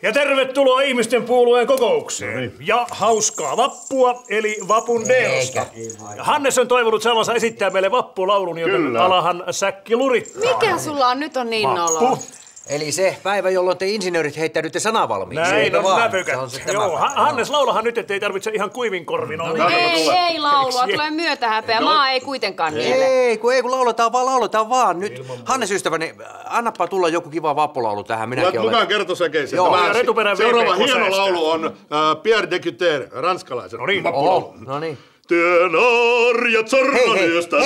Ja tervetuloa ihmisten puolueen kokoukseen. No niin. Ja hauskaa vappua, eli vapun deosta. Hannes on toivonut saavansa esittää meille vappulaulun, joten alahan säkki lurittaa. Mikä sulla on nyt on niin nolo? Eli se päivä, jolloin te insinöörit heittäydytte sanavalmiiksi. Näin on näpykät. Joo, Hannes, laulahan nyt, ettei tarvitse ihan kuivin korvin olla. Ei laulua, tulee myötähäpeä. Maa ei kuitenkaan niele. Ei kun lauletaan vaan. Nyt, Hannes ystäväni, annapa tulla joku kiva vappulaulu tähän. Minäkin olen. Mukaan kertosäkeisiin. Seuraava hieno laulu on Pierre de Couter, ranskalaisen. No niin. No niin. Työnarjat sormanyöstä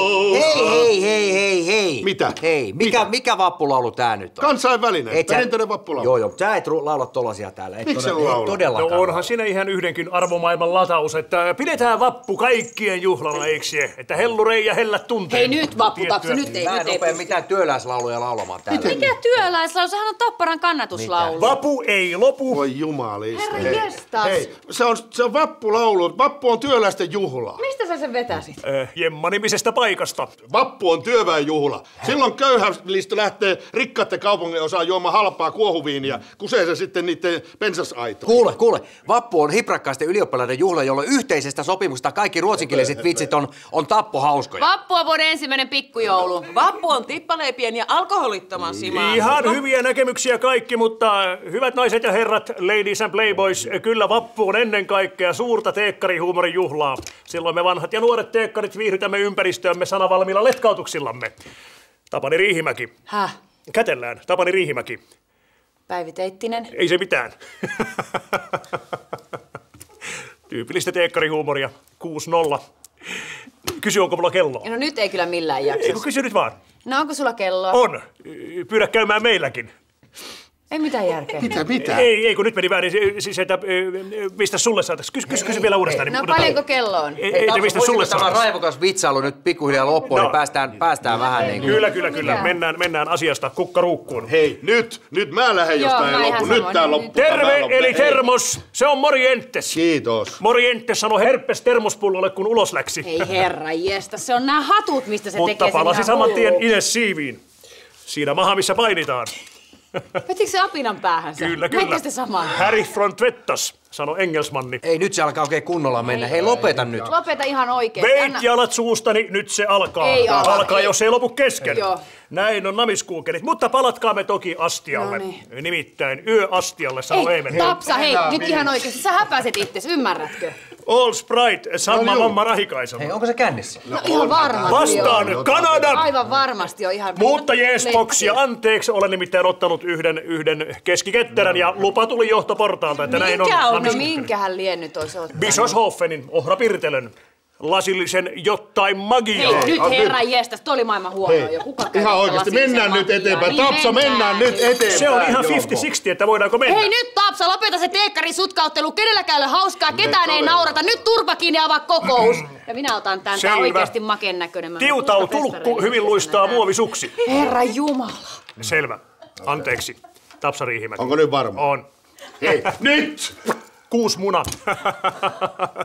Hei. Mitä? Hei, mikä vappulaulu tää nyt on? Kansainvälinen, perinteinen vappulaulu. Joo, sä et laula tollasia täällä. Miksi se laula? Todellakaan. No onhan siinä ihan yhdenkin arvomaailman lataus, että pidetään vappu kaikkien juhlana, eiksie? Että hellurei ja hellät tunteet. Hei nyt vapputapsa, nyt ei. Mä en rupea mitään työläislauluja laulamaan täällä. Mikä työläislaulu? Sehän on Tapparan kannatuslaulu. Vapu ei lopu. Voi jumalista. Herra jestas. Hei, se on vappulaulu. Vappu on työläisten juhla. Mistä sä sen vetäsit? Jemma-nimisestä paikasta. Vappu on työväenjuhla. Silloin köyhäliistö lähtee rikkaiden kaupungin osaan juomaan halpaa kuohuviiniä, kusee se sitten niiden pensasaitoon. Kuule. Vappu on hiprakkaisten ylioppilaiden juhla, jolloin yhteisestä sopimusta kaikki ruotsinkieliset vitsit on tappohauskoja. Vappu on vuoden ensimmäinen pikkujoulu. Vappu on tippaleipien ja alkoholittoman simaa. Ihan hyviä näkemyksiä kaikki, mutta hyvät naiset ja herrat, ladies and playboys, kyllä vappu on ennen kaikkea suurta teekkarihuumorin juhlaa. Silloin me vanhat ja nuoret teekkarit viihdytämme ympäristöömme sanavalmiilla letkautuksillamme. Tapani Riihimäki. Häh? Kätellään, Tapani Riihimäki. Päivi Teittinen. Ei se mitään. Tyypillistä teekkarihuumoria. 6-0. Kysy, onko mulla kelloa? No nyt ei kyllä millään jaksa. Ei, kysy nyt vaan. No onko sulla kelloa? On. Pyydä käymään meilläkin. Ei mitään järkeä. Mitä? Ei, kun nyt meni väärin. Siis, että mistä sulle saataisiin? Kysy vielä uudestaan. No paljonko kello on? Ei, mistä sulle tämä raivokas vitsailu nyt pikkuhiljaa loppuun, niin päästään vähän niin kuin. Kyllä. Mennään asiasta kukkaruukkuun. Hei, nyt mä lähden, jos tää ei loppu. Nyt tää loppuu. Terve, eli termos. Se on morjentes. Kiitos. Morjentes sanoi herpes termospullolle, kun ulos läksi. Ei herra jesta, se on nämä hatut, mistä se tekee sen. Mutta palasi saman tien Ines siiviin. Siinä maha, missä painitaan. Vetikö se apinan päähänsä? Kyllä. Näittekö te samaa? Harry von Tvettas, sanoi engelsmanni. Ei, nyt se alkaa oikein kunnolla mennä. Hei, lopeta nyt. Lopeta ihan oikein. Veit jalat suustani, nyt se alkaa. Ei ala. Alkaa, jos ei lopu kesken. Joo. Näin on namiskuukelit, mutta palatkaamme toki astialle. Noniin. Nimittäin yöastialle, sanoi Eimen. Tapsa, hei, nyt ihan oikeesti. Sä häpäiset itses, ymmärrätkö? All Sprite, Samma Mamma Rahikaisella. Hei, onko se kännissä? No ihan varmasti Vastaan Kanada! Aivan varmasti on ihan... Mutta jeesboksi ja anteeksi, olen nimittäin ottanut yhden keskiketterän ja lupa tuli johtoportaalta, että näin on. No minkähän liennyt olisi ottanut? Bischofshoffenin ohrapirtelön. Lasillisen jotain magiaa. Hei, nyt herran jestas, toi oli maailman huono jo. Kuka Ihan oikeesti, mennään nyt eteenpäin. Tapsa, mennään nyt eteenpäin. Se on ihan 50-60, että voidaanko mennä. Hei nyt Tapsa, lopeta se teekkarin sutkauttelu. Kenelläkään ei ole hauskaa, ketään ei naurata. Nyt turpa kiinni ja avaa kokous. Ja minä otan tän, tää oikeesti maken näköinen. Tiutau tulkku, hyvin luistaa muovisuksi. Herra Jumala. Selvä. Anteeksi. Tapsa Riihimäki. Onko nyt varma? On. Hei, nyt! 6 munat.